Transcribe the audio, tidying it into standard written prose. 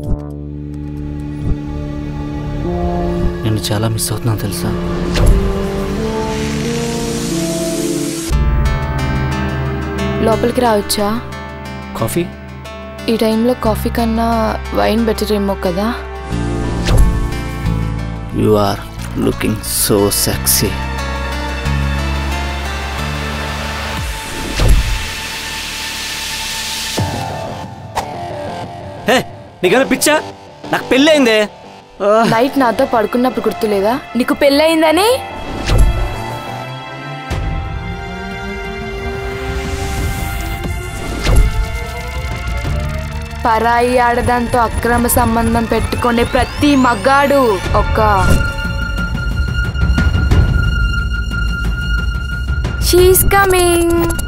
నేను చాలా మిస్ అవుతున్నాను తెలుసా. లోపలికి రావచ్చా? కాఫీ? ఈ టైంలో కాఫీ కన్నా వైన్ బెటర్ ఏమో కదా. You are looking so sexy. Hey, నీకేమైనా పిచ్చా? నాకు పెళ్ళయిందే. నైట్ నాతో పడుకున్నప్పుడు గుర్తులేదా నీకు పెళ్ళయిందని? పరాయి ఆడదాంతో అక్రమ సంబంధం పెట్టుకునే ప్రతి మగాడు ఒక షీస్ కమింగ్.